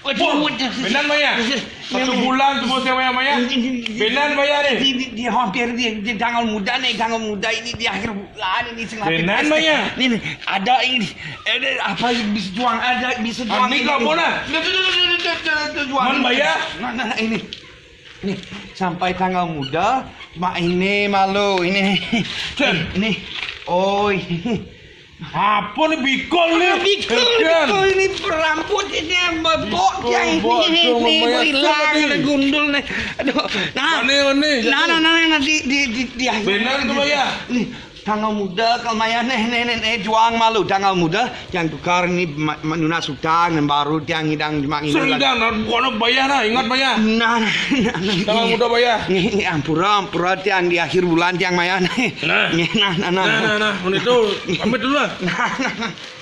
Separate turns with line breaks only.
Benar Maya? 1 bulan semua sewa Maya. Benar bayar nih.
Dia hampir di tanggal muda ini di akhir bulan ini
Benar Maya?
Ini ada ini apa bisa juang
Ini kau mana?
juang
bayar?
Nah ini sampai tanggal muda ini malu ini oh
apa nih bikol nih?
Bikol ini rambut ini bok yang ini hilang gundul nih. Aduh, nah di akhir.
Benar itu Maya.
Nih tanggal muda kalau Maya nih juang malu tanggal muda yang tukar ini Nuna Sultan yang baru yang hidang cuma ini.
Sudah, bukan bayar lah, ingat Maya.
Nah,
tanggal muda bayar.
Nih ampura yang di akhir bulan yang Maya nih.
Nah, itu pamit dulu lah.
Nah.